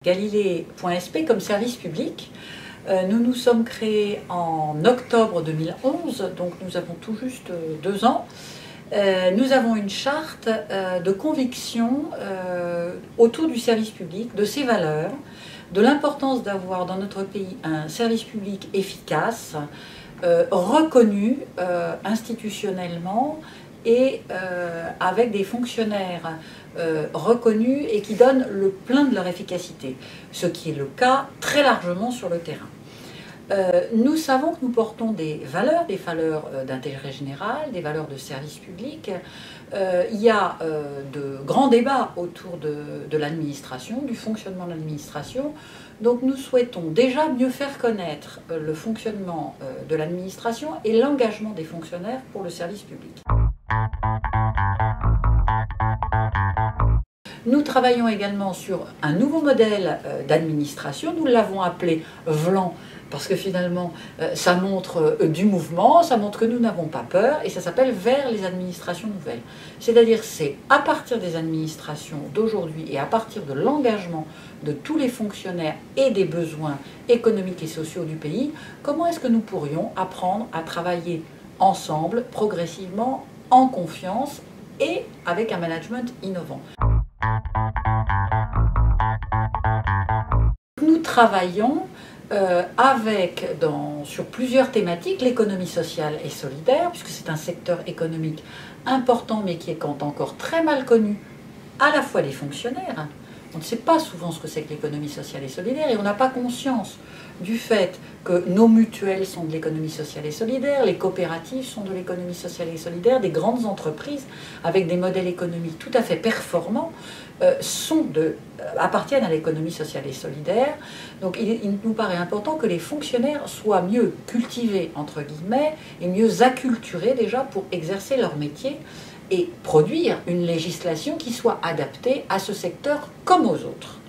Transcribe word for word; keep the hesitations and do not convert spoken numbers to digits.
Galilée point S P comme service public. Euh, nous nous sommes créés en octobre deux mille onze, donc nous avons tout juste deux ans. Euh, nous avons une charte euh, de conviction euh, autour du service public, de ses valeurs, de l'importance d'avoir dans notre pays un service public efficace, euh, reconnu euh, institutionnellement et euh, avec des fonctionnaires euh, reconnus et qui donnent le plein de leur efficacité, ce qui est le cas très largement sur le terrain. Euh, nous savons que nous portons des valeurs, des valeurs euh, d'intérêt général, des valeurs de service public. Euh, il y a euh, de grands débats autour de, de l'administration, du fonctionnement de l'administration. Donc nous souhaitons déjà mieux faire connaître euh, le fonctionnement euh, de l'administration et l'engagement des fonctionnaires pour le service public. Nous travaillons également sur un nouveau modèle d'administration, nous l'avons appelé VLAN, parce que finalement ça montre du mouvement, ça montre que nous n'avons pas peur, et ça s'appelle Vers les administrations nouvelles. C'est-à-dire c'est à partir des administrations d'aujourd'hui et à partir de l'engagement de tous les fonctionnaires et des besoins économiques et sociaux du pays, comment est-ce que nous pourrions apprendre à travailler ensemble, progressivement, en confiance et avec un management innovant. Nous travaillons euh, avec, dans, sur plusieurs thématiques, l'économie sociale et solidaire, puisque c'est un secteur économique important mais qui est encore très mal connu à la fois des fonctionnaires. On ne sait pas souvent ce que c'est que l'économie sociale et solidaire et on n'a pas conscience du fait que nos mutuelles sont de l'économie sociale et solidaire, les coopératives sont de l'économie sociale et solidaire, des grandes entreprises avec des modèles économiques tout à fait performants euh, sont de, euh, appartiennent à l'économie sociale et solidaire. Donc il, il nous paraît important que les fonctionnaires soient mieux cultivés, entre guillemets, et mieux acculturés déjà pour exercer leur métier et produire une législation qui soit adaptée à ce secteur comme aux autres.